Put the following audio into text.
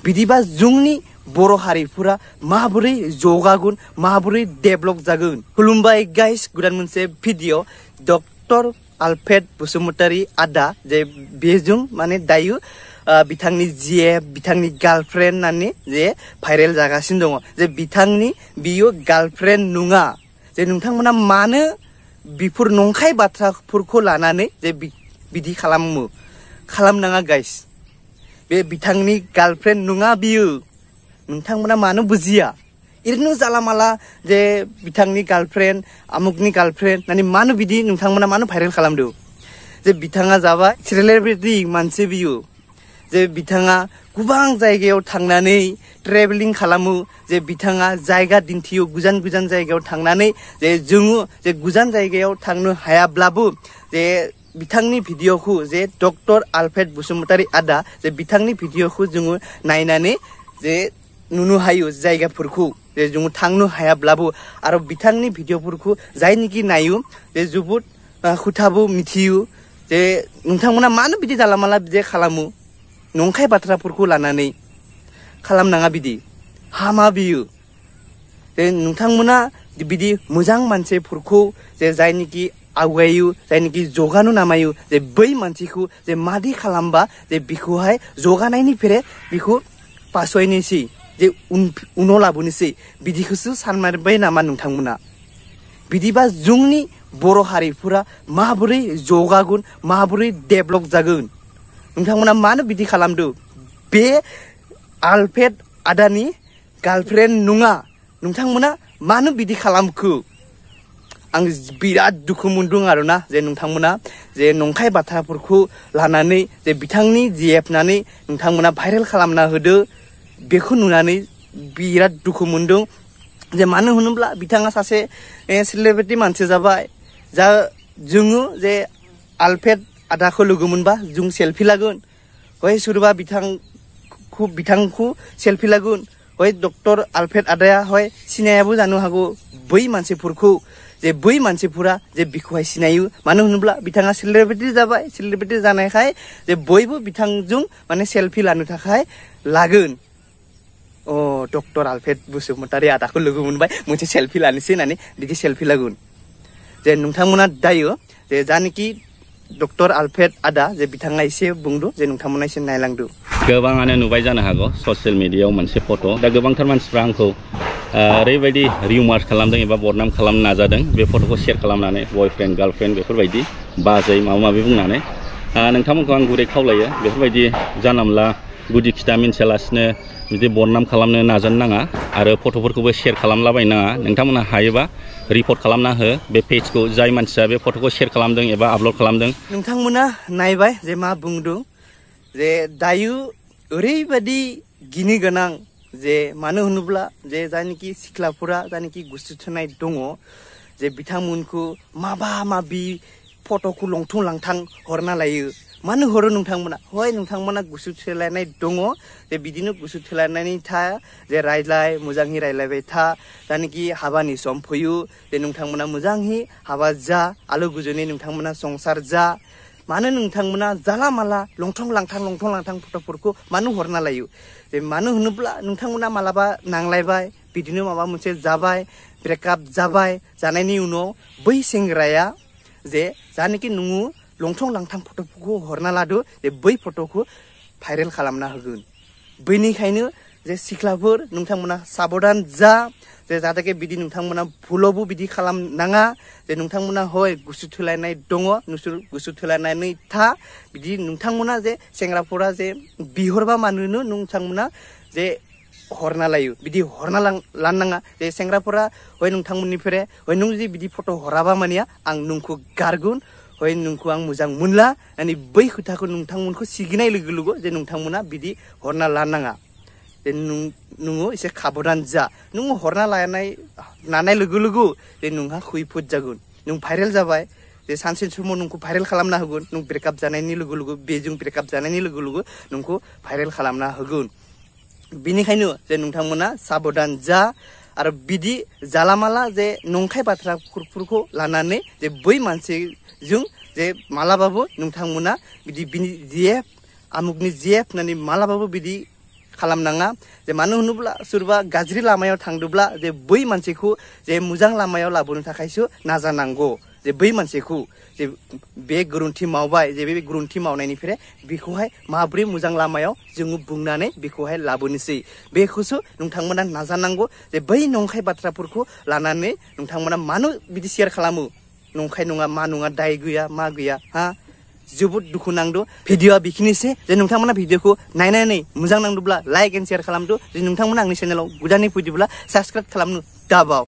बिदिबा जोंनि बर' हारिफोरा माबोरै जौगागोन माबोरै डेभेलप जागोन खुलुमबाय गाइस गोदान मोनसे भिडिअ डक्टर आलफ्रेड बसुमतारी आदा जे बेजों माने दायो बिथांनि जिएफ बिथांनि गार्लफ्रेन्ड होननानै जे भाइरेल जागासिनो दङ जे बिथांनि बियो गार्लफ्रेन्ड नङा जे नोंथांमोना मानो बिफोर नंखाय बाथ्राफोरखौ लानानै जे बिदि खालामनाङा गाइस बे बिथांनि गार्लफ्रेन्ड नङा बियो नोंथांमोना मानो बुजिया इरनो जाला माला जे बिथांनि गार्लफ्रेन्ड आमुकनि गार्लफ्रेन्ड नानि मानो बिदि नोंथांमोना मानो भाइरेल खालामदो जे बिथाङा जाबाय सेलिब्रिटि मानसि बियो जे बिथाङा गोबां जायगायाव थांनानै ट्रेभेलिं खालामो जे बिथाङा जायगा दिन्थियो गोजान गोजान जायगायाव थांनानै जे जोङो जे गोजान जायगायाव थांनो हायाब्लाबो जे बिथांनि भिडिअखौ जे डक्टर आलफ्रेड बसुमतारी आदा जे बिथांनि भिडिअखौ जोङो नायनानै जे नुनो हायो जायगाफोरखौ जे जोङो थांनो हायाब्लाबो आरो बिथांनि भिडिअफोरखौ जायनिखि नायो जे जोबोद खोथाबो मिथियो जे नोंथांमोना मानो बिदि जाला माला बिदि खालामो नंखाय बाथ्राफोरखौ लानानै खालामनाङा बिदि हामा बियो जे नोंथांमोना बिदि मोजां मानसिफोरखौ जे जायनिखि आवगायो जायनिखि जौगानो नामायो जे बै मानसिखौ जे मादि खालामबा जे बिखौहाय जौगानायनि फेरे बिखौ पासयनोसै जे उनाव लाबोनोसै बिदिखौसो सानमारबाय नामा नोंथांमोना बिदिबा जोंनि बर' हारिफोरा माबोरै जौगागोन माबोरै डेभेलप जागोन नोंथांमोना मानो बिदि खालामदो बे आलफ्रेड आदानि गार्लफ्रेन्ड नङा नोंथांमोना मानो बिदि खालामखो आं बिराद दुखु मोनदों आरोना जे नोंथांमोना जे नंखाय बाथ्राफोरखौ लानानै जे बिथांनि जिएफनानै नोंथांमोना भाइरेल खालामना होदो बेखौ नुनानै बिराद दुखु मोनदों जे मानो होनोब्ला बिथाङा सासे सेलिब्रिटि मानसि जाबाय जा जोङो जे आलफ्रेड आदाखौ लोगो मोनबा जों सेल्फि लागोन हय सोरबा बिथांखौ सेल्फि लागोन हय डक्टर आलफ्रेड आदाया हय सिनायाबो जानो हागौ बै मानसिफोरखौ जे बै मानसिफोरा जे बिखौहाय सिनायो मानो होनोब्ला बिथाङा सेलिब्रिटि जाबाय सेलिब्रिटि जानायखाय जे बयबो बिथांजों माने सेल्फि लानो थाखाय लागोन डक्टर आलफ्रेड बसुमतारी आदाखौ लोगो मोनबाय मोनसे सेल्फि लानोसै होननानै बिदि सेल्फि लागोन जे नोंथांमोना दायो जे जानिखि डक्टर आलफ्रेड आदा जे बिथाङा एसे बुंदो जे नोंथांमोना एसे नायलांदो गोबाङानो नुबाय जानो हागौ ससियेल मिडियायाव मोनसे फट' दा गोबांथार मानसिफ्रा आंखौ ओरैबायदि रिउमार्स खालामदों एबा बदनाम खालामनो नाजादों बे फट'खौ शेयार खालामनानै बयफ्रेन्ड गार्लफ्रेन्ड बेफोरबायदि बाजै माबा माबि बुंनानै नोंथांमोनखौ आं गुरै खावलायो बेफोरबायदि जानला गुदि खिथा मिन्थियालासिनो बिदि बदनाम खालामनो नाजानो नाङा आरो फट'फोरखौबो शेयार खालामलाबायनो नाङा नोंथांमोना हायोबा रिपर्ट खालामना हो बे पेजखौ जाय मानसिया बे फट'खौ शेयार खालामदों एबा आपल'ड खालामदों नोंथांमोना नायबाय जे मा बुंदों जे दायो ओरैबायदि गिनो गोनां जे मानो होनोब्ला जे जायनिखि सिख्लाफोरा जायनिखि गोसो थोनाय दङ जे बिथांमोनखौ माबि फट'खौ लंथं लांथां हरना लायो मानो हरो नोंथांमोना हय नोंथांमोना गोसो थोलायनाय दङ जे बिदिनो गोसो थोलायनानै था जे रायज्लाय मोजाङै रायज्लायबाय था जायनिखि हाबानि सम फैयो जे नोंथांमोना मोजाङै हाबा जा आलो गोजोनै नोंथांमोना संसार जा मानो नोंथांमोना जाला माला लंथं लांथां फट'फोरखौ मानो हरना लायो जे मानो होनोब्ला नोंथांमोना मालाबा नांलायबाय बिदिनो माबा मोनसे जाबाय ब्रेकआप जाबाय जानायनि उनाव बै सेंग्राया जे जानिखि नोङो लंथं लांथां फट'फोरखौ हरना लादो जे बै फट'खौ भाइरेल खालामना होगोन बेनिखायनो जे सिख्लाफोर नोंथांमोना साबधान जा जे जाहाथे बिदि नोंथांमोना भुलावबो बिदि खालामनाङा जे नोंथांमोना हय गोसो थोलायनाय दङ नोंसोर गोसो थोलायनानै था बिदि नोंथांमोना जे सेंग्राफोरा जे बिहरबा मानोनो नोंथांमोना जे हरना लायो बिदि हरना लानाङा जे सेंग्राफोरा हय नोंथांमोननिफ्राय हय नों जे बिदि फट' हराबा मानिया आं नोंखौ गारगोन हय नोंखौ आं मोजां मोनला माने बै खोथाखौ नोंथांमोनखौ सिगिनाय लोगो लोगो जे नोंथांमोना बिदि हरना लानाङा जे नोङो एसे खाबधान जा नोङो हरना लानाय लोगो लोगो जे नोंहा खैफोद जागोन नों भाइरेल जाबाय जे सानसे समाव नोंखौ भाइरेल खालामना होगोन नों ब्रेकआप जानायनि लोगो लोगो बेजों ब्रेकआप जानायनि लोगो लोगो नोंखौ भाइरेल खालामना होगोन बेनिखायनो जे नोंथांमोना साबधान जा आरो बिदि जालामाला जे नंखाय बाथ्राफोरखौ लानानै जे बै मानसिजों जे मालाबाबो नोंथांमोना बिदि बिनि जिएफ आमुकनि जिएफ होननानै मालाबाबो बिदि खालामनाङा जे मानो होनोब्ला सोरबा गाज्रि लामायाव थांदोंब्ला जे बै मानसिखौ जे मोजां लामायाव लाबोनो थाखायसो नाजानांगौ जे बै मानसिखौ जे बे गोरोन्थि मावबाय जे बे गोरोन्थि मावनायनिफ्राय बेखौहाय माब्रै मोजां लामायाव जोङो बुंनानै बेखौहाय लाबोनोसै बेखौसो नोंथांमोना नाजानांगौ जे बै नंखाय बाथ्राफोरखौ लानानै नोंथांमोना मानो बिदि शेयार खालामो नंखाय नङा मा नङा दाय गैया मा गैया हा जोबोद दुखु नांदो भिडिअआ बेखिनिसै जे नोंथांमोना भिडिअखौ नायनानै मोजां नांदोंब्ला लाइक एन्ड शेयार खालामदो जे नोंथांमोना आंनि चेनेलाव गोदानै फैदोंब्ला साबस्क्राइब खालामनो दाबाव